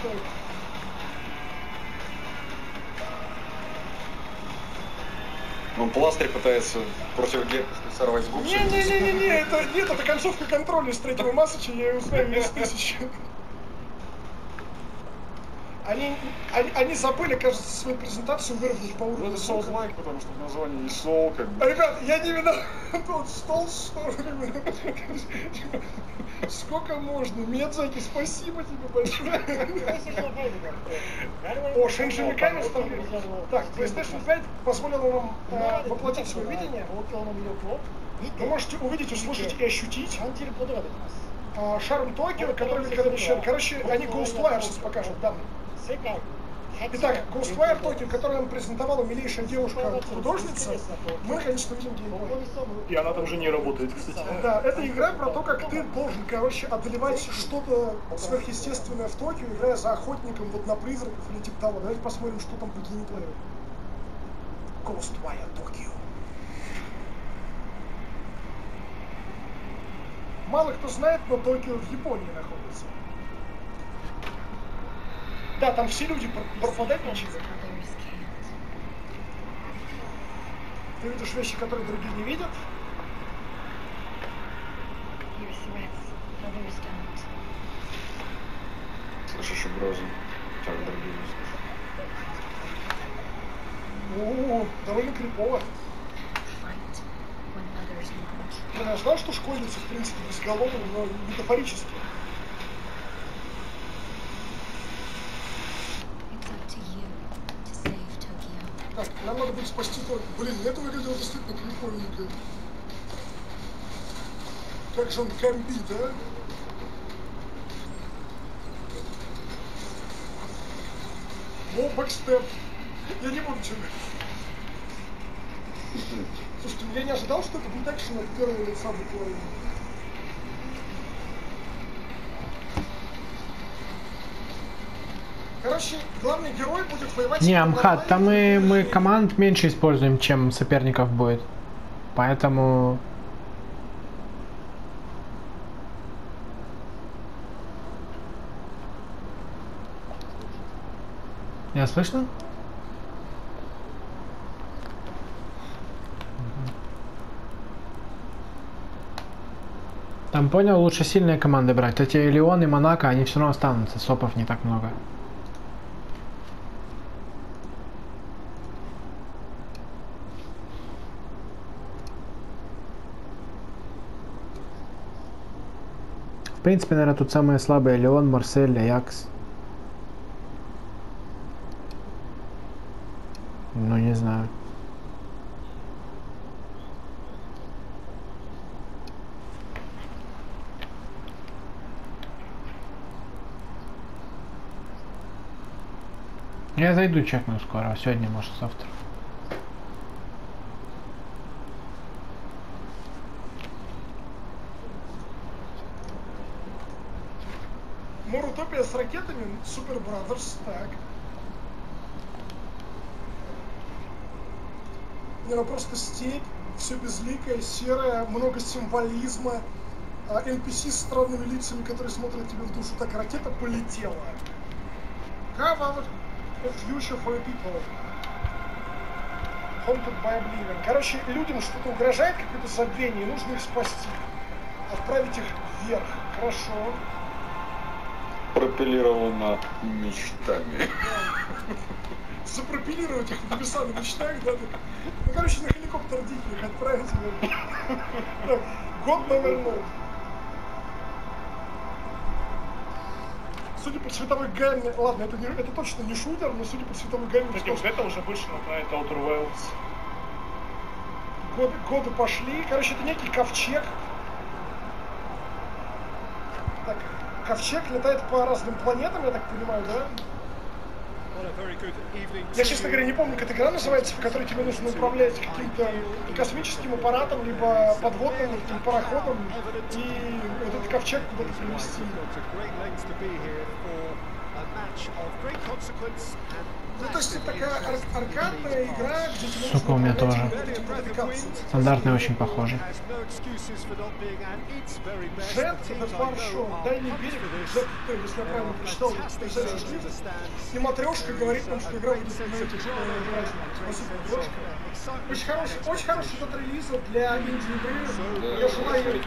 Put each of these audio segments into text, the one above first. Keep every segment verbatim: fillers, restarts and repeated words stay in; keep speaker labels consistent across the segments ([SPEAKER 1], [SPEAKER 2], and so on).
[SPEAKER 1] Он пластырь пытается против герпеса сорвать с губ.
[SPEAKER 2] Не-не-не-не, это нет, это концовка контроля с третьего Массача, я ее узнаю из тысячи. Они, они, они забыли, кажется, свою презентацию выровнять по уровню.
[SPEAKER 1] Это Souls-like, потому что в названии есть Soul, как бы.
[SPEAKER 2] Ребят, я не виноват, тот стол, что сколько можно? Миядзаки, спасибо тебе большое. О, Шинджи Миками стал. Так, PlayStation пять позволила нам э, воплотить свое видение. Вы можете увидеть, услышать и ощутить э, шарм Токио, который великолепно обещали. Короче, они Ghostwire сейчас покажут, да. Итак, Ghostwire Tokyo, которую нам презентовала милейшая девушка-художница, мы наконец-то видим геймплей.
[SPEAKER 3] И она там же не работает, кстати.
[SPEAKER 2] Да, это игра про то, как ты должен, короче, одолевать что-то сверхъестественное в Токио, играя за охотником вот на призраков или типа того. Давайте посмотрим, что там по геймплею. Ghostwire Tokyo. Мало кто знает, но Токио в Японии находится. Да, там все люди пропадают ничего. Ты видишь вещи, которые другие не видят.
[SPEAKER 1] Слышишь угрозу, так другие не слышат.
[SPEAKER 2] О, довольно крипово. Я знал, что школьницы, в принципе, безголовые, но метафорически. Так, нам надо будет спасти только. Блин, это выглядело действительно прикольненько. Как же он комбит, а? О, бэкстеп. Я не буду что. Слушайте, я не ожидал, что это будет экшен от первого лица буквально. Короче, главный герой будет воевать...
[SPEAKER 4] Не, Амхат, там мы, мы команд меньше используем, чем соперников будет. Поэтому... Я слышно? Там, понял, лучше сильные команды брать. Эти Лион и Монако, они все равно останутся. Сопов не так много. В принципе, наверное, тут самые слабые Лион, Марсель, Аякс. Ну, не знаю. Я зайду чекну скоро, сегодня, может, завтра.
[SPEAKER 2] Морутопия с ракетами, Супер Бразерс, так. Не, ну просто степь, все безликое, серое, много символизма, эн пи си с странными лицами, которые смотрят тебе в душу. Так, ракета полетела. How about a future for people? Haunted by Oblivion. Короче, людям что-то угрожает, какое-то забвение, нужно их спасти. Отправить их вверх. Хорошо.
[SPEAKER 1] Пропеллировано мечтами.
[SPEAKER 2] Запропеллировать их в небеса на мечтах, да? Ну, короче, на хеликоптер дикий их отправить. Так, год номер ноль. Судя по цветовой гамме, ладно, это, не, это точно не шутер, но судя по цветовой гамме...
[SPEAKER 3] Так, вот это уже больше напоминает Outer Wilds.
[SPEAKER 2] Годы, годы пошли. Короче, это некий ковчег. Так, ковчег летает по разным планетам, я так понимаю, да? Я, честно говоря, не помню, как эта игра называется, в которой тебе нужно управлять каким-то космическим аппаратом, либо подводным каким пароходом, и вот этот ковчег куда-то привезти. Ну, то есть это такая ар аркадная игра, где тебе
[SPEAKER 4] Сука, у меня тоже. Стандартная очень похоже.
[SPEAKER 2] Джет, это фаршо, дальний берег, Джет, если я правильно прочитал, потрясающий шрифт. И матрешка говорит нам, что игра будет на этих праздниках. Спасибо, матрешка. Очень хороший, очень хороший этот релиз для инди-игры. Я желаю ей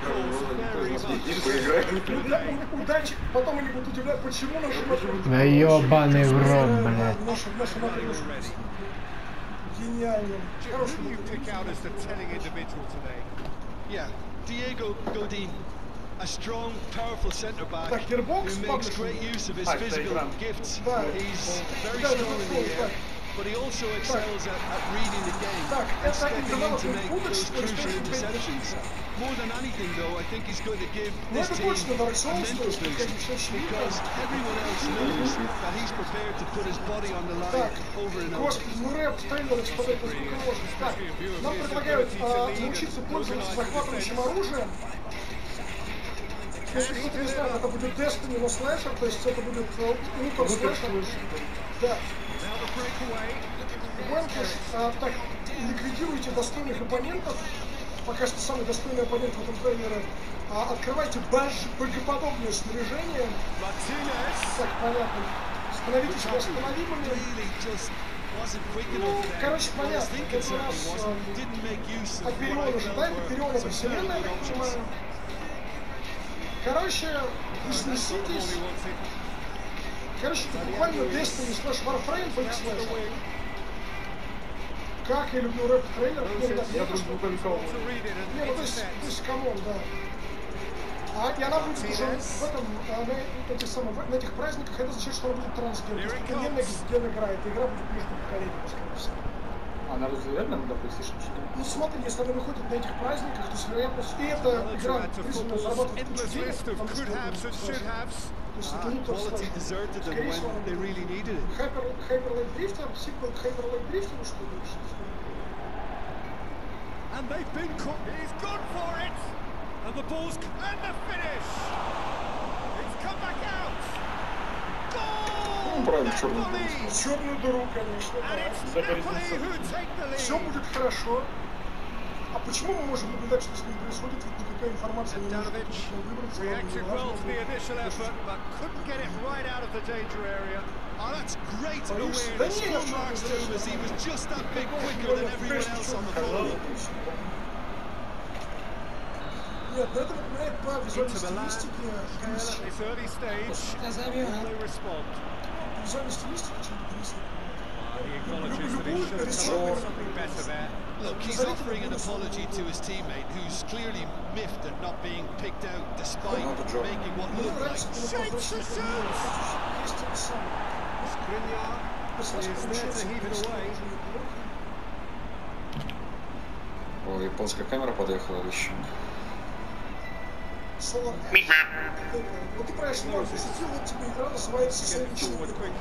[SPEAKER 2] удачи. Потом они будут удивлять, почему наши матрешки.
[SPEAKER 4] Да ёбаный в рот, блядь.
[SPEAKER 2] Наша, наша матрешка. Гениально. Хороший
[SPEAKER 5] A strong, powerful centre back who makes great use of his physical gifts. He's very strong in the air, but he also excels at, at reading the game and stepping in to make those crucial interceptions. More than anything, though, I think he's going to give this team a mental boost because everyone else knows that he's prepared to put his body on the line over and over.
[SPEAKER 2] Нам предлагают научиться пользоваться захватывающим оружием. Если кто-то не знает, это будет Destiny, но слэшер, то есть это будет лутер слэшер. Да. Гонки, а, так, ликвидируйте достойных оппонентов. Пока что самый достойный оппонент в этом трейлере. А, открывайте богоподобное снаряжение. Так, понятно. Становитесь восстановимыми. Ну, короче, понятно. Это у нас а, Оперион ожидает, Оперион это вселенная, я так понимаю. Короче, вознеситесь. Короче, это буквально Destiny слэш Warframe по X-Slash. Как я люблю рэп-трейлер.
[SPEAKER 3] Я просто не полетел.
[SPEAKER 2] Не, ну то есть, то есть, камон, да. А, и она будет уже в этом, на, этих самых, на этих праздниках, это означает, что она будет трансген. То есть это не Next Gen игра, эта игра будет между поколениями, скорее всего.
[SPEAKER 3] Она развивается на PlayStation четыре?
[SPEAKER 2] Ну смотри, если она выходит на этих праздниках, то с вероятностью, и эта игра призвана зарабатывать кучу денег, потому что то есть это лутер слэшер. Скорее всего, Hyper Light Drifter, сиквел к Hyper Light Drifter, что ли?
[SPEAKER 6] And they've been caught. He's gone for it. And the ball's and the finish. It's come back out.
[SPEAKER 1] Ну, правильно, черную дыру.
[SPEAKER 2] Черную дыру, конечно. Да. Все будет хорошо. А почему мы можем наблюдать, что с ним происходит? Ведь никакая информация не может выбраться.
[SPEAKER 5] Oh, that's great awareness from Mark's team as he was just that bit quicker than everyone else on the ball.
[SPEAKER 2] Нет, но это напоминает по визуальной стилистике. Визуальной стилистике чем-то Грис
[SPEAKER 5] Look, he's offering an apology to his teammate who's clearly miffed at not being picked out despite making what looked like
[SPEAKER 6] Shakes the shots. Skriniar is there to heave it away.
[SPEAKER 1] О, японская камера подъехала еще.
[SPEAKER 2] Вот ты правильно, Марк, пошутил, вот тебе игра называется «Следующий».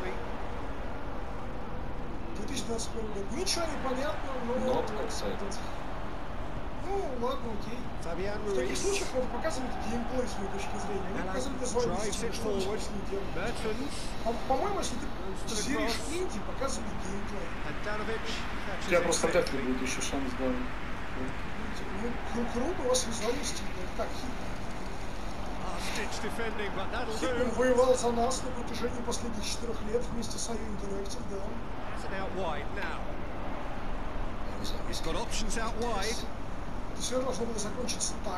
[SPEAKER 2] две тысячи двадцать первый год. Ничего не понятно, но...
[SPEAKER 1] Not excited.
[SPEAKER 2] Ну, ладно, окей. В таких случаях надо показывать геймплей с моей точки зрения. Они показывают визуальную стиль, что они с ним делают. По-моему, если ты серишь инди, показывай геймплей.
[SPEAKER 3] Я просто вряд ли будет еще шанс, да.
[SPEAKER 2] Ну, круто, у вас визуальный стиль. Так, Хитман воевал за нас на протяжении последних четырех лет вместе с ай ю Interactive, да. Все должно было закончиться так.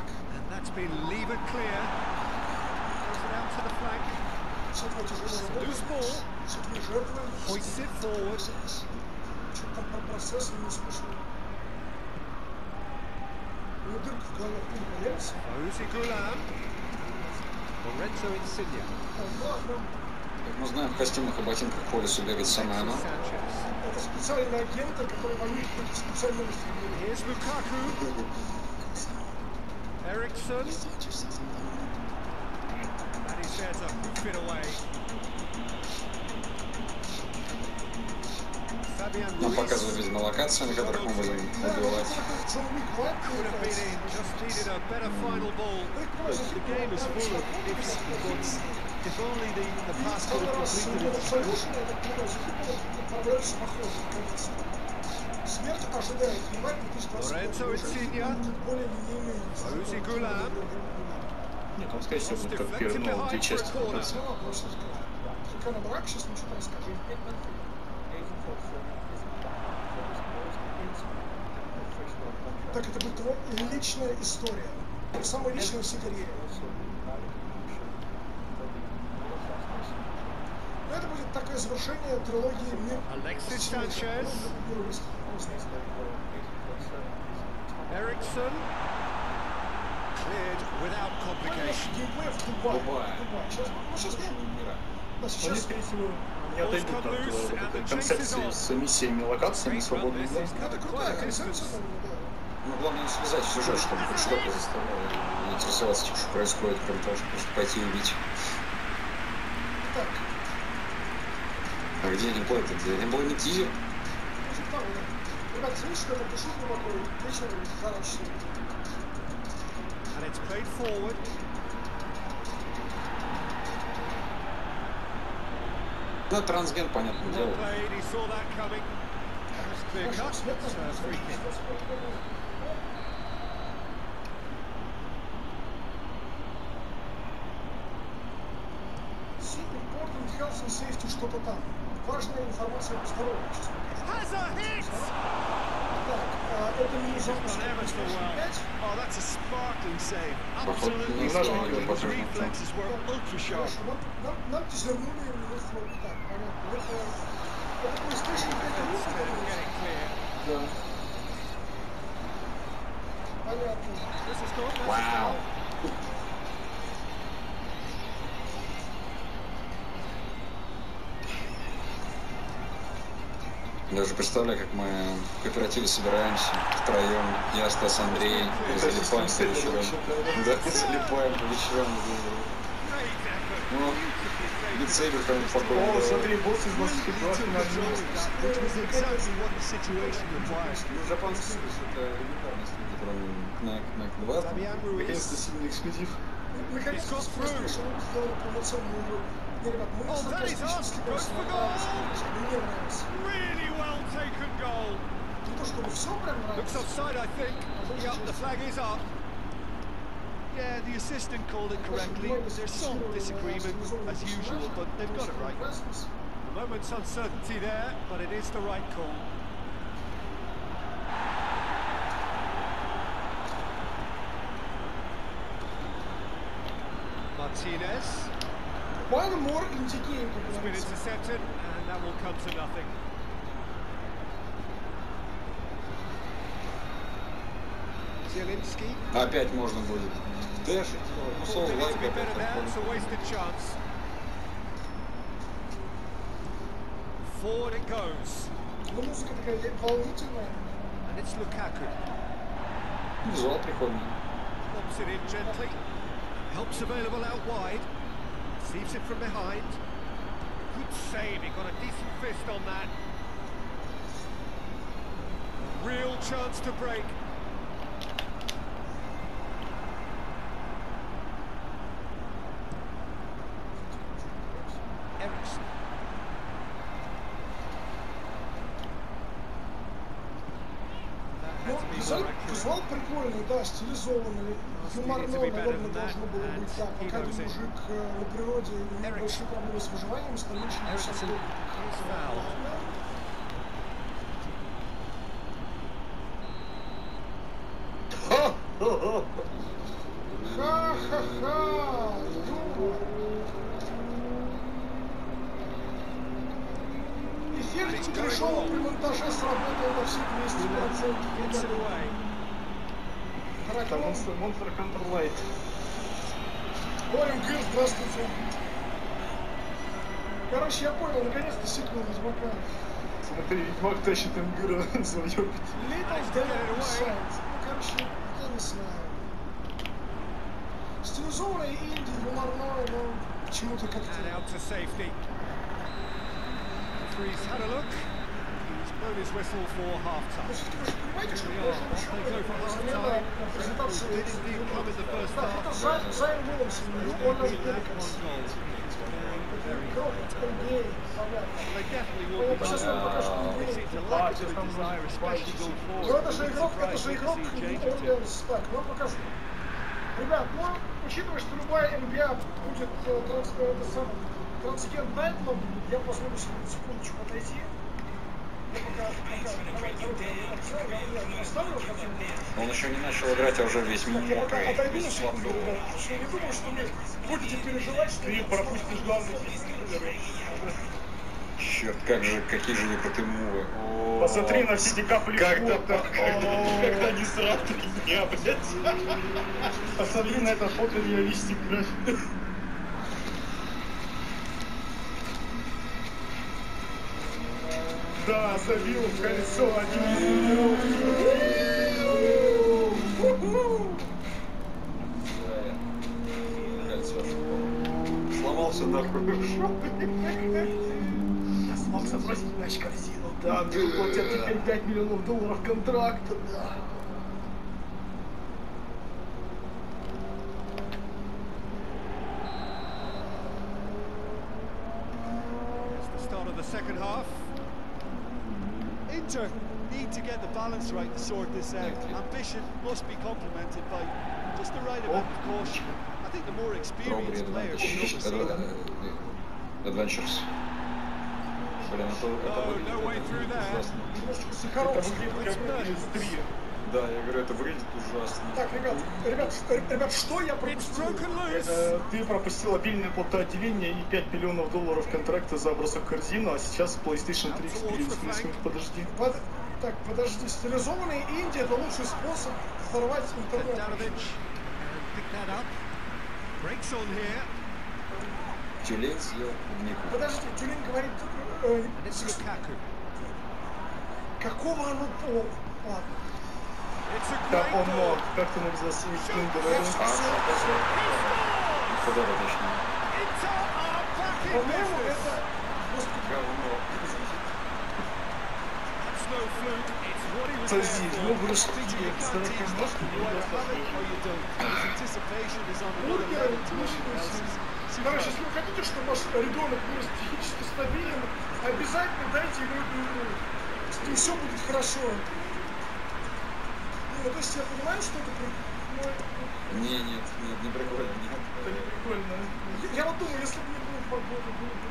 [SPEAKER 2] Все твои тяжелые работы, все твои жертвы. Что-то там про процесс не слышал. У него дырка в голове не появится.
[SPEAKER 1] Мы знаем, в костюмах и ботинках по лесу бегает самое оно.
[SPEAKER 2] Это специальный агент, который воюет против специального стиля.
[SPEAKER 6] Ericsson. And he says a hoof it away.
[SPEAKER 1] Нам показывают, видимо, локации, на которых мы будем убивать.
[SPEAKER 5] if only the, the pass could have completed its Lorenzo Insigne, Lucy Caelum.
[SPEAKER 3] Нет, он, скорее всего, будет как первый, ну, две части пытаться.
[SPEAKER 2] Так, это будет твоя личная история. Самая личная всей карьеры. Но это будет такое завершение трилогии «Мир».
[SPEAKER 6] Alexis Sanchez. Ericsson. Cleared without complication.
[SPEAKER 2] Дубай. Сейчас, ну, сейчас мира. Да, сейчас,
[SPEAKER 3] скорее всего, не отойдут от вот этой концепции с миссиями, локациями, свободными.
[SPEAKER 2] это крутая концепция.
[SPEAKER 1] Ну, главное не связать сюжет, чтобы человека заставляли интересоваться тем, что происходит, кроме того, чтобы просто пойти и убить.
[SPEAKER 2] Так.
[SPEAKER 1] А где геймплей-то? Где геймплей не тизер?
[SPEAKER 2] Ребята, смотрите, что это пишу глубоко, вечер, хороший.
[SPEAKER 6] And it's played forward.
[SPEAKER 1] Да, трансген, понятное дело.
[SPEAKER 6] Played, he saw that coming. Clear cut. It's a free kick.
[SPEAKER 2] Important health and safety, что-то там. Важная информация по здоровью.
[SPEAKER 6] Has a hit!
[SPEAKER 2] Так, это не запуск пять.
[SPEAKER 5] Oh, that's a sparkling save.
[SPEAKER 1] Походу,
[SPEAKER 5] Absolutely
[SPEAKER 1] не важно,
[SPEAKER 5] sparkling.
[SPEAKER 1] не
[SPEAKER 5] His
[SPEAKER 1] важно.
[SPEAKER 5] reflexes were ultra sharp.
[SPEAKER 2] Хорошо, нам, нам, нам тизернули минут флот. Так, понятно. Это, это PlayStation пять рук.
[SPEAKER 3] Да.
[SPEAKER 2] Понятно.
[SPEAKER 1] Вау. Я уже представляю, как мы в кооперативе собираемся втроем. Я, Стас, Андрей, и залипаем по вечерам. Да, залипаем по вечерам. Ну, лицейбер там спокойно.
[SPEAKER 3] О, смотри, босс из нас два на
[SPEAKER 5] Which was exactly what the situation required.
[SPEAKER 1] Japanский это регулярность, который на два.
[SPEAKER 3] Наконец-то сильный эксклюзив.
[SPEAKER 2] Наконец-то PlayStation сделали полноценную игру. Не, ребят, мы
[SPEAKER 6] Oh, that is us! Goes for goal!
[SPEAKER 2] Мне нравится.
[SPEAKER 6] Really well taken goal.
[SPEAKER 2] Не то чтобы все прям
[SPEAKER 6] Looks
[SPEAKER 2] нравится.
[SPEAKER 6] offside, I think. Yep, the flag is up.
[SPEAKER 5] Yeah, the assistant called it correctly. There's some disagreement as usual, but they've got it right.
[SPEAKER 6] A moment's uncertainty there, but it is the right call.
[SPEAKER 5] Martinez.
[SPEAKER 2] One more indie game, как
[SPEAKER 6] It's been
[SPEAKER 2] говорится.
[SPEAKER 6] intercepted, and that will come to nothing.
[SPEAKER 5] Zielinski.
[SPEAKER 1] Опять можно будет дэшить. Ну, соло
[SPEAKER 6] Needs
[SPEAKER 1] лайк
[SPEAKER 6] to be
[SPEAKER 1] опять
[SPEAKER 6] better there, it's
[SPEAKER 1] такой.
[SPEAKER 6] a wasted chance. Forward it goes.
[SPEAKER 2] Ну, музыка такая волнительная.
[SPEAKER 6] And it's Lukaku.
[SPEAKER 1] Визуал прикольный.
[SPEAKER 6] Lobs it in gently. Helps available out wide. Receives it from behind. Good save, he got a decent fist on that. Real chance to break. Ericsson.
[SPEAKER 2] Ну, визуал, визуал прикольный, да, стилизованный, юморно, наверное, должно было быть, да, пока ты мужик э, на природе, у него большие проблемы с выживанием, остальные
[SPEAKER 6] Ericsson is fouled.
[SPEAKER 2] Ха-ха-ха! Юмор! Эффект пришел при монтаже, сработал на все двести
[SPEAKER 6] Gets it
[SPEAKER 2] процентов.
[SPEAKER 6] away.
[SPEAKER 3] Это Monster, Monster Hunter Light.
[SPEAKER 2] Борем Гыр, здравствуйте. Короче, я понял, наконец-то сикнул Ведьмака.
[SPEAKER 3] Смотри, Ведьмак тащит Ингыра за ёбить.
[SPEAKER 2] Little Devil Inside. Ну, короче, я не знаю. Стилизованная инди, юморная, но почему-то
[SPEAKER 6] And
[SPEAKER 2] как-то...
[SPEAKER 6] out to safety. Referee's had a look. He's blown his whistle for half-time.
[SPEAKER 2] Но все-таки вы же понимаете, что
[SPEAKER 6] They
[SPEAKER 2] по большому счету замена на презентации...
[SPEAKER 5] Did indeed come in the first
[SPEAKER 2] Да,
[SPEAKER 5] half.
[SPEAKER 2] это Зайн Уилломсон, он нам игрок эн би эй, понятно.
[SPEAKER 5] They definitely will
[SPEAKER 2] Ну,
[SPEAKER 5] be.
[SPEAKER 2] сейчас он покажет эн би эй.
[SPEAKER 5] It seems a lack of a desire, especially going forward.
[SPEAKER 2] Ну, это же игрок, это же игрок Орлеанс. Так, ну покажу. Ребят, ну, учитывая, что любая эн би эй будет э, транс, э, это самое, трансгендальным, я позволю себе на секундочку отойти. Я пока, пока, пока, я оставлю картину.
[SPEAKER 1] Он еще не начал играть, а уже весь
[SPEAKER 2] Я пока
[SPEAKER 1] мокрый,
[SPEAKER 2] отойду на
[SPEAKER 1] весь
[SPEAKER 2] секунду,
[SPEAKER 1] сладкий.
[SPEAKER 2] ребят, потому что я не думаю, что вы будете переживать, что...
[SPEAKER 3] Ты пропустишь главный.
[SPEAKER 1] Черт, как же, какие же крутые мувы. О,
[SPEAKER 3] Посмотри на все эти капли
[SPEAKER 1] Когда,
[SPEAKER 3] пота. Когда они сразу меня, блядь. Посмотри на это фото реалистик, блядь. Да, забил в колесо один.
[SPEAKER 1] Сломался нахуй.
[SPEAKER 3] Я смог забросить мяч в корзину. Да, ты платят теперь пять миллионов долларов контракта, да.
[SPEAKER 6] It's the start of the second half.
[SPEAKER 5] Inter need to get the balance right to sort this out. Ambition must be complemented by just the right amount of caution. I think the more experienced players will oversee that.
[SPEAKER 1] Adventures. Блин, это, это
[SPEAKER 6] No,
[SPEAKER 1] выглядит
[SPEAKER 6] no way through there.
[SPEAKER 1] ужасно.
[SPEAKER 2] Немножечко
[SPEAKER 3] Это
[SPEAKER 2] Сахаровский.
[SPEAKER 3] выглядит как из три.
[SPEAKER 1] Да, я говорю, это выглядит ужасно.
[SPEAKER 2] Так, ребят, ребят, ш- ребят, что я
[SPEAKER 6] It's
[SPEAKER 2] пропустил?
[SPEAKER 6] broken loose.
[SPEAKER 3] Это ты пропустил обильное платоотделение и пять миллионов долларов контракта за бросок в корзину, а сейчас PlayStation три Experience. Минут, подожди.
[SPEAKER 2] Под- Так, подожди, стилизованный инди — это лучший способ взорвать интернет.
[SPEAKER 6] Danovic and pick that up. Breaks on here.
[SPEAKER 1] Тюлень съел клубнику.
[SPEAKER 2] Подожди, Тюлин говорит, э,
[SPEAKER 6] And it's Lukaku.
[SPEAKER 2] какого оно пола? Ладно.
[SPEAKER 6] It's a
[SPEAKER 3] Как
[SPEAKER 6] great
[SPEAKER 3] он мог?
[SPEAKER 6] ball.
[SPEAKER 3] Как ты мог засунуть
[SPEAKER 2] Я
[SPEAKER 3] Киндера?
[SPEAKER 2] все,
[SPEAKER 1] А,
[SPEAKER 2] все, все.
[SPEAKER 1] Куда точно?
[SPEAKER 6] Inter are back in
[SPEAKER 2] По-моему,
[SPEAKER 6] business.
[SPEAKER 2] это... Господи,
[SPEAKER 1] Говно.
[SPEAKER 6] That's no fluke. It's what he was
[SPEAKER 3] Подожди,
[SPEAKER 6] there
[SPEAKER 3] ну
[SPEAKER 6] for.
[SPEAKER 3] в
[SPEAKER 5] I think
[SPEAKER 3] Рашке
[SPEAKER 5] you can't
[SPEAKER 3] сорока
[SPEAKER 5] teach
[SPEAKER 3] ножки
[SPEAKER 5] that. You either have it or you don't. His anticipation is on another
[SPEAKER 2] бургеры,
[SPEAKER 5] level to anyone else's.
[SPEAKER 2] Короче, если вы хотите, чтобы ваш ребенок вырос психически стабилен, обязательно дайте ему эту игру. И все будет хорошо. Ну, то есть я понимаю, что это... ну,
[SPEAKER 1] Не, нет, нет, не прикольно, нет.
[SPEAKER 3] Это не прикольно.
[SPEAKER 2] Я, я вот думаю, если бы не было погоды, было бы...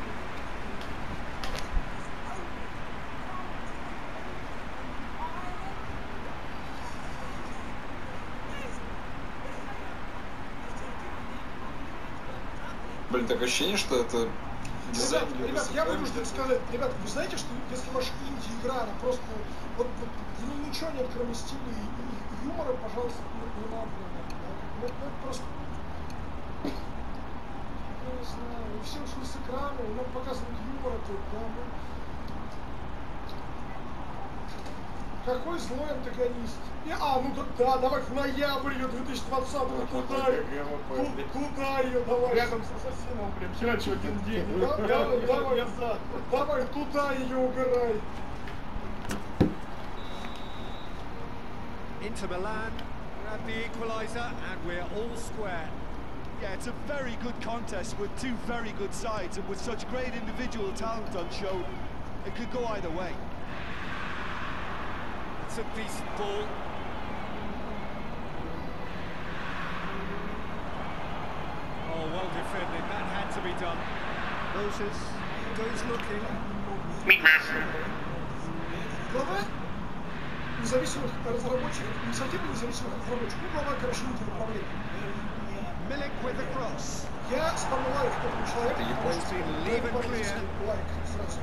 [SPEAKER 1] Блин, такое ощущение, что это дизайн
[SPEAKER 2] Ребят,
[SPEAKER 1] для
[SPEAKER 2] ребят, я
[SPEAKER 1] ВСФ.
[SPEAKER 2] вынужден сказать, ребят, вы знаете, что если ваша инди-игра, она просто, вот, вот в ней ничего нет, кроме стиля и, и юмора, пожалуйста, не, не надо. Ну, это просто, я не знаю, все ушли с экрана, и нам показывают юмора тут, да, ну. Какой злой антагонист. И, а, ну да, да, давай в ноябрь ее две тысячи двадцатого, куда ее, куда ее, давай.
[SPEAKER 3] Рядом с ассасином, прям херачу один день.
[SPEAKER 2] Да, давай, давай, давай, туда ее убирай.
[SPEAKER 6] Inter Milan grab the equaliser and we're all square.
[SPEAKER 5] Yeah, it's a very good contest with two very good sides, and with such great individual talent on show, it could go either way.
[SPEAKER 6] It's a decent ball. Oh, well defended. That had to be done.
[SPEAKER 5] Moses goes looking.
[SPEAKER 2] Глава независимых разработчиков, инициатива независимых разработчиков, ну, глава, короче, интеруправления.
[SPEAKER 5] Milik with the cross.
[SPEAKER 2] Я ставлю лайк этому человеку,
[SPEAKER 1] Это
[SPEAKER 2] потому что
[SPEAKER 6] японский
[SPEAKER 2] это
[SPEAKER 6] leave and clear.
[SPEAKER 2] лайк сразу.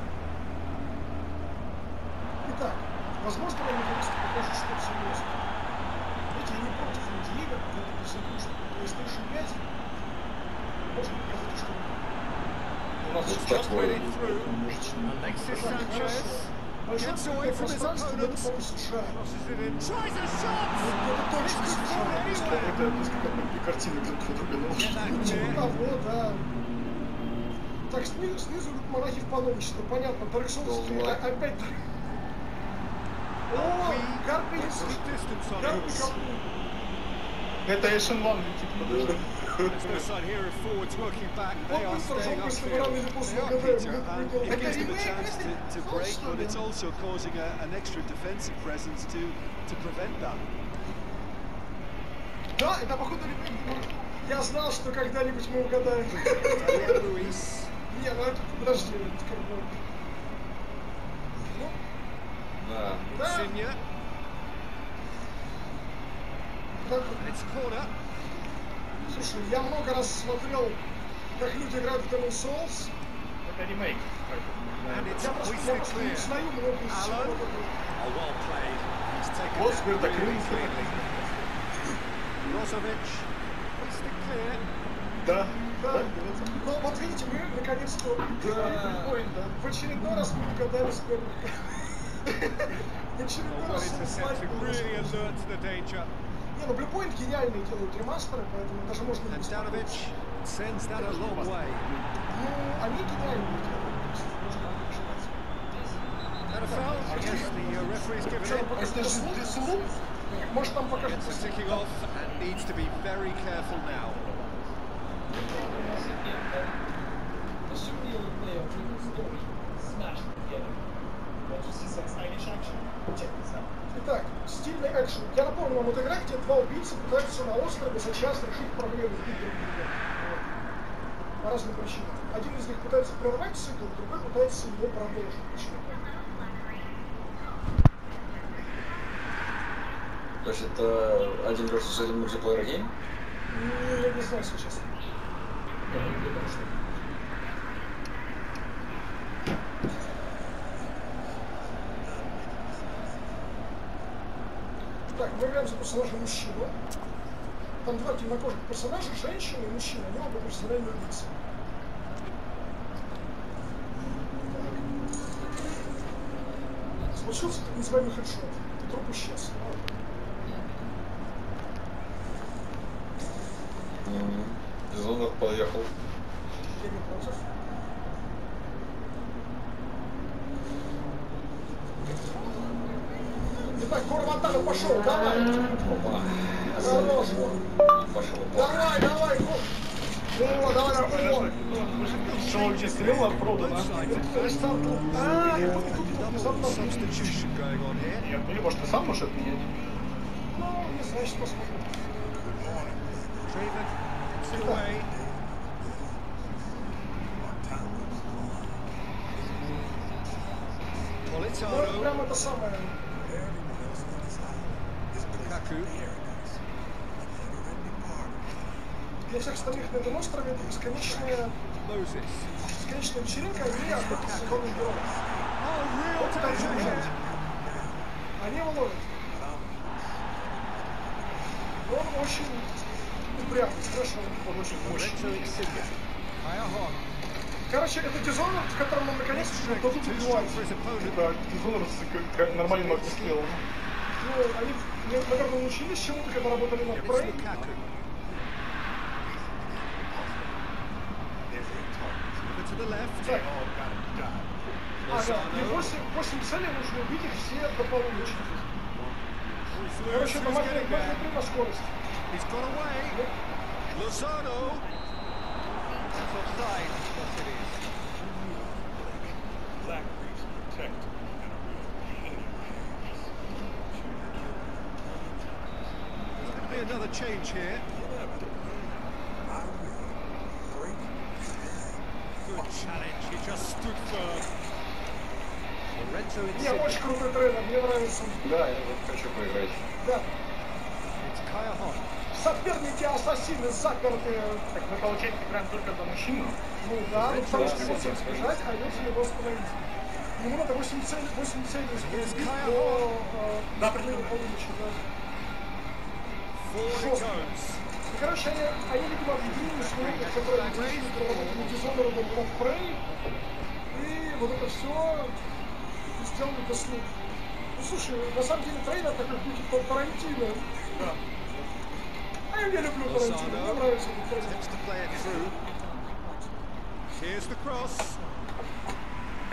[SPEAKER 2] Итак, возможно, вам наконец-то покажут что-то серьезное. Видите, я не против инди-игр, но это посмотрю, что PlayStation пять можно показать что-нибудь.
[SPEAKER 3] У нас
[SPEAKER 1] Вот
[SPEAKER 6] Just
[SPEAKER 1] такое.
[SPEAKER 6] went it through. Alexis
[SPEAKER 2] Так,
[SPEAKER 6] Sanchez
[SPEAKER 2] хорошо. Большое
[SPEAKER 6] gets away
[SPEAKER 2] такое
[SPEAKER 6] from his
[SPEAKER 2] пространство, где ты
[SPEAKER 6] opponents.
[SPEAKER 2] получишь шаг.
[SPEAKER 6] Crosses it in. Tries a shot.
[SPEAKER 2] Это точно
[SPEAKER 6] This could go
[SPEAKER 2] шаг.
[SPEAKER 6] anywhere.
[SPEAKER 3] Это несколько картины друг на друга
[SPEAKER 6] Get
[SPEAKER 3] наложены.
[SPEAKER 6] that
[SPEAKER 2] Ну, типа
[SPEAKER 6] clear.
[SPEAKER 2] того, да. Так, снизу, снизу идут монахи в паломничество, понятно, Dark Souls'ские,
[SPEAKER 1] Доллар.
[SPEAKER 2] а- опять... О, Гарпинский,
[SPEAKER 6] Put some distance on
[SPEAKER 2] Гарпи
[SPEAKER 6] it.
[SPEAKER 2] Гарпи.
[SPEAKER 3] Это Эшен Ван летит, подожди.
[SPEAKER 6] There's side here of forwards working back. They are staying upfield.
[SPEAKER 5] They are, Peter, and it gives them a chance to, to break, but it's also causing a, an extra defensive presence to, to prevent that.
[SPEAKER 2] Да, это походу я знал, что когда-нибудь мы угадаем. Не, ну это, подожди, это как бы...
[SPEAKER 1] Да.
[SPEAKER 2] Да. Слушай, я много раз смотрел, как люди играют в Demon's Souls.
[SPEAKER 3] Это ремейк.
[SPEAKER 2] Я просто, я просто не узнаю много из всего.
[SPEAKER 3] Вот Свердокрылый. Да.
[SPEAKER 2] Да. Ну вот видите, мы наконец-то в очередной раз мы угадали Свердокрылый. В очередной раз не, ну Bluepoint гениальные делают ремастеры, поэтому даже можно не беспокоиться. Ну, они гениальные делают. Что, покажет Десулу? Может, нам покажет. Итак, стильный экшен. Я напомню вам, это игра, где два убийцы пытаются на острове за час решить проблему друг друга. По разным причинам. Один из них пытается прервать цикл, другой пытается его продолжить.
[SPEAKER 1] То есть это один versus один мультиплеер гейм?
[SPEAKER 2] Ну, я не знаю, если честно. Так, мы играем за персонажа мужчину. Там два темнокожих персонажа, женщина и мужчина. Они оба профессиональные убийцы. Случился так называемый хедшот. Труп исчез.
[SPEAKER 1] Зонов поехал.
[SPEAKER 2] Я не против. Итак, Корватана пошел, давай! Хорош!
[SPEAKER 1] Пошел.
[SPEAKER 2] Давай, давай, Кор! О, давай, давай!
[SPEAKER 3] Что вообще стрела продана?
[SPEAKER 2] А, и тут, тут, тут,
[SPEAKER 3] Нет, ну может ты сам можешь отменять?
[SPEAKER 2] ну, не знаю, что посмотрим. Ну, прям это самое. Для всех остальных на этом острове это бесконечная, бесконечная вечеринка, они охотятся за главным героем. Вот пытаются убежать. Они его ловят. Он очень упрямый, хорошо.
[SPEAKER 3] Он очень мощный.
[SPEAKER 2] Короче, это Dishonored, в котором нам наконец-то дадут убивать.
[SPEAKER 3] Да, Dishonored как нормальный магистрел.
[SPEAKER 2] Ну, они, наверное, научились чему-то, когда работали над Prey. Так. Ага, и восемь целей нужно убить их все до полуночи. Короче, это можно на скорость.
[SPEAKER 6] Another change here. Good challenge, he just stood firm.
[SPEAKER 2] Не, очень крутой трейлер, мне нравится.
[SPEAKER 1] Да, я вот хочу поиграть.
[SPEAKER 2] Да. Соперники ассасины заперты.
[SPEAKER 3] Так мы, получается, играем только за мужчину?
[SPEAKER 2] Ну да, ну потому что его всем сбежать, а идете его остановить. Ему надо восемь целей, восемь целей успеть до определенного полуночи. Жестко. И, короче, они, они видимо, объединили с минуток, которые они решили проработать на Dishonored над Prey. И вот это все сделали до слух. Ну, слушай, на самом деле трейлер такой в духе Тарантино.
[SPEAKER 3] Да.
[SPEAKER 2] А я не люблю Тарантино, мне нравится этот трейлер.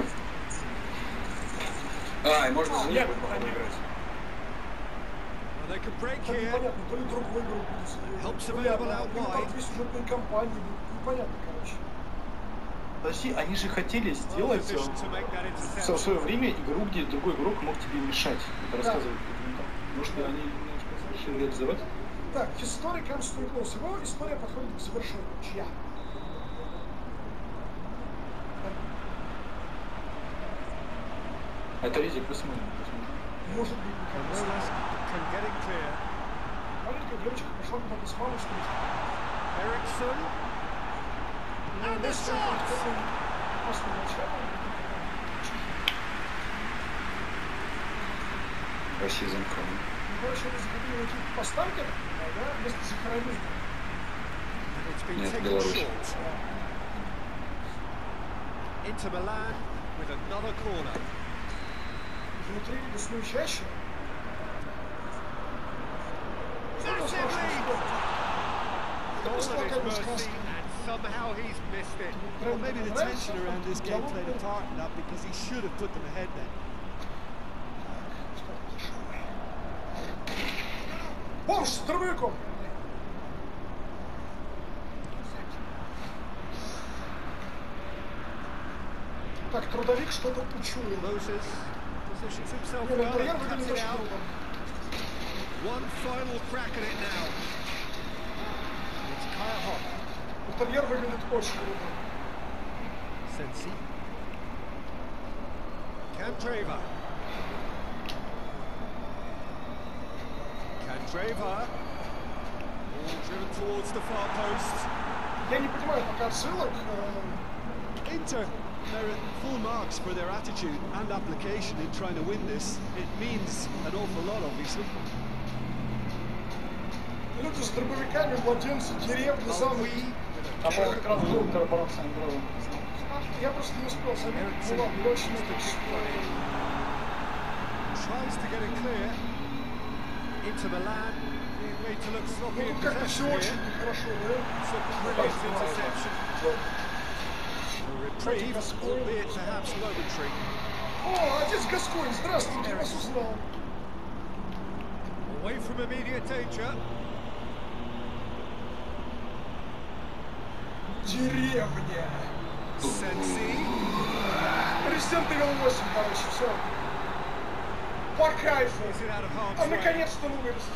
[SPEAKER 1] А, и можно за
[SPEAKER 3] Я
[SPEAKER 1] него
[SPEAKER 3] буду играть.
[SPEAKER 6] make a break
[SPEAKER 2] Там
[SPEAKER 6] here.
[SPEAKER 2] непонятно, то ли другой игрок будет.
[SPEAKER 6] Helps
[SPEAKER 2] То ли
[SPEAKER 6] available
[SPEAKER 2] одна,
[SPEAKER 6] out
[SPEAKER 2] то ли там
[SPEAKER 6] wide.
[SPEAKER 2] две сюжетные кампании. Непонятно, короче.
[SPEAKER 3] Подожди, они же хотели сделать в свое время игру, где другой игрок мог тебе мешать. Это рассказывать. Может, они немножко решили реализовать?
[SPEAKER 2] Так, история comes to a close. Его история подходит к завершению. Чья?
[SPEAKER 3] Это ризик, посмотрим.
[SPEAKER 2] Может быть, не маленькая девочка пошла куда-то с мамой встретиться.
[SPEAKER 6] Ericsson. And the shot!
[SPEAKER 2] После начала.
[SPEAKER 1] Расизм кроме.
[SPEAKER 2] Короче, они захотели найти поставки, да, вместо сохранения.
[SPEAKER 1] Нет, Беларусь.
[SPEAKER 6] Into Milan with another corner.
[SPEAKER 2] Внутри лесной чащи.
[SPEAKER 6] Somehow he's missed it.
[SPEAKER 5] Well, maybe the tension around this game played a part in that because he should have put them ahead then.
[SPEAKER 2] Бомж с дробовиком! Так, трудовик что-то учуял.
[SPEAKER 6] Moses positions himself
[SPEAKER 2] Не,
[SPEAKER 6] well
[SPEAKER 2] интерьер
[SPEAKER 6] and cuts
[SPEAKER 2] выглядит
[SPEAKER 6] it
[SPEAKER 2] очень
[SPEAKER 6] out.
[SPEAKER 2] круто.
[SPEAKER 6] One final crack at it now. It's Kyle Hott.
[SPEAKER 2] Интерьер выглядит очень круто.
[SPEAKER 6] Sensi. Cantreva. Cantreva. All driven towards the far post.
[SPEAKER 2] Я не понимаю пока отсылок.
[SPEAKER 5] Inter, they're at full marks for their attitude and application in trying to win this. It means an awful lot, obviously.
[SPEAKER 2] Люди с дробовиками, младенцы, деревни, замки.
[SPEAKER 3] Там как раз был корпорация игровая.
[SPEAKER 2] Я просто не успел заметить. Ну ладно, я очень это
[SPEAKER 6] Tries to get it clear. Into Milan. Being made to look sloppy in
[SPEAKER 2] Ну, как-то все
[SPEAKER 6] possession
[SPEAKER 2] очень
[SPEAKER 6] here.
[SPEAKER 2] нехорошо, да?
[SPEAKER 6] Some brilliant interception. A reprieve, albeit perhaps momentary.
[SPEAKER 2] О, отец Гасконь, здравствуйте, я вас узнал.
[SPEAKER 6] Away from immediate danger.
[SPEAKER 2] Деревня.
[SPEAKER 6] Sensi.
[SPEAKER 2] Президент Evil восемь, короче, все. По кайфу.
[SPEAKER 6] Is it out of harm's
[SPEAKER 2] А
[SPEAKER 6] way?
[SPEAKER 2] наконец-то мы вырастили.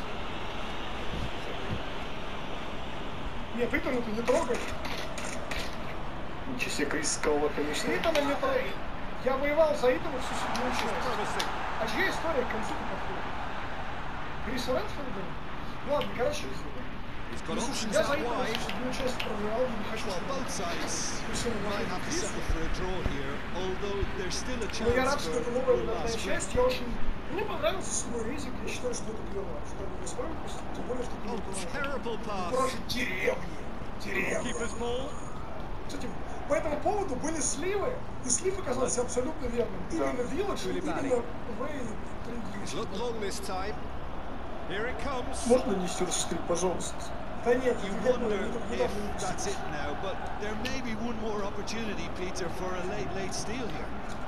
[SPEAKER 2] Нет, Итана-то не трогай.
[SPEAKER 3] Ничего себе, Крис сказал, конечно.
[SPEAKER 2] Итана не трогай. Я воевал за Итана всю седьмую часть.
[SPEAKER 6] Promising.
[SPEAKER 2] А чья история к концу подходит? Криса Рэнсфорда? Ладно, короче.
[SPEAKER 6] He's got
[SPEAKER 2] Ну, слушай,
[SPEAKER 6] options
[SPEAKER 2] я за
[SPEAKER 6] out
[SPEAKER 2] Итана
[SPEAKER 6] wide.
[SPEAKER 2] всю седьмую часть проверял, не хочу.
[SPEAKER 5] Well, both sides
[SPEAKER 2] Криса
[SPEAKER 5] might have to settle for a draw here, although there's still a
[SPEAKER 2] Но я рад,
[SPEAKER 5] chance
[SPEAKER 2] что
[SPEAKER 5] for
[SPEAKER 2] это новая
[SPEAKER 5] one
[SPEAKER 2] номерная
[SPEAKER 5] last win.
[SPEAKER 2] часть. Я очень... Мне понравился свой резик. Я считаю, что это клево. Что они восьмой выпустили, тем более, что
[SPEAKER 6] Oh, terrible pass.
[SPEAKER 2] Тоже деревни. Деревни.
[SPEAKER 6] Keeper's ball.
[SPEAKER 2] Кстати, по этому поводу были сливы, и слив оказался абсолютно верным. Именно Village, именно Way
[SPEAKER 6] Look long this time. Here it comes.
[SPEAKER 3] Можно нести стрим, пожалуйста?
[SPEAKER 2] Да нет,
[SPEAKER 5] You
[SPEAKER 2] я
[SPEAKER 5] wonder
[SPEAKER 2] думаю,
[SPEAKER 5] if
[SPEAKER 2] недавно
[SPEAKER 5] that's it now, but there may be one more opportunity, Peter, for a late, late steal here.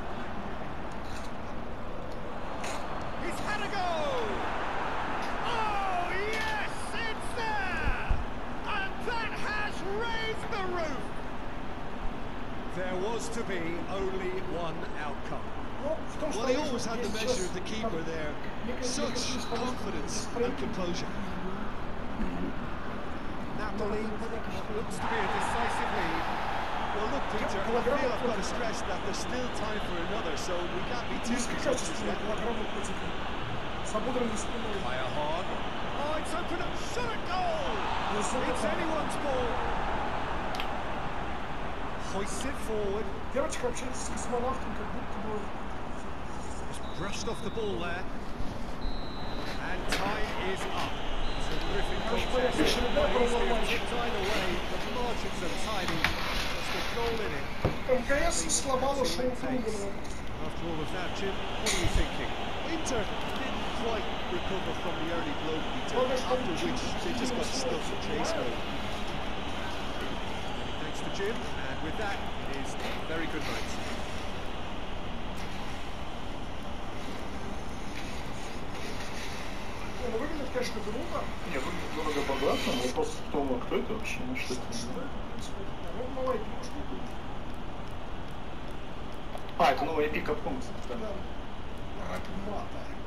[SPEAKER 6] He's had a go. Oh, yes, it's there. And that has raised the roof. There was to be only one outcome.
[SPEAKER 2] Ну, в том,
[SPEAKER 5] Well,
[SPEAKER 2] что
[SPEAKER 5] he
[SPEAKER 2] нужно
[SPEAKER 5] always had the
[SPEAKER 2] здесь
[SPEAKER 5] measure
[SPEAKER 2] сейчас
[SPEAKER 5] of the keeper there. Such confidence and composure.
[SPEAKER 6] Napoli looks to be a decisive lead.
[SPEAKER 5] Well, look, Peter, I feel I've got to stress that there's still time for another, so we can't be too presumptuous
[SPEAKER 2] низкокачественные
[SPEAKER 5] yet.
[SPEAKER 2] килограммы против с ободранной спиной.
[SPEAKER 6] Fire hard. Oh, it's open up. Shot a goal.
[SPEAKER 2] Высокая
[SPEAKER 6] It's anyone's ball. Hoists it forward.
[SPEAKER 2] девочка общается с космонавтом, как будто бы...
[SPEAKER 6] Just brushed off the ball there. And time is up. Terrific contest. Tipped either way. The margins are tiny. Just a goal in it.
[SPEAKER 2] МКС сломала шоу Кругана.
[SPEAKER 6] After all of that, Jim, what are you thinking?
[SPEAKER 5] Inter didn't quite recover from the early blow, Peter, after which they just got stuck in chase mode.
[SPEAKER 6] Thanks to Jim, and with that, it is very good night.
[SPEAKER 2] Ну, конечно, круто.
[SPEAKER 3] Не, выглядит дорого-богато, но вопрос в том, а кто это вообще, ну что это?
[SPEAKER 2] Наверное, новая ай пи, может быть.
[SPEAKER 3] А, это новая ай пи Capcom, кстати, да.
[SPEAKER 2] Да.